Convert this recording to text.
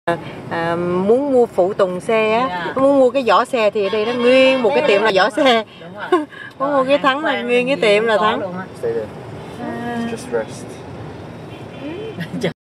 Muốn mua phụ tùng xe á, muốn mua cái vỏ xe thì ở đây nó nguyên một cái tiệm là vỏ xe. Muốn mua cái thắng là nguyên cái tiệm là thắng. Stay there. Just rest.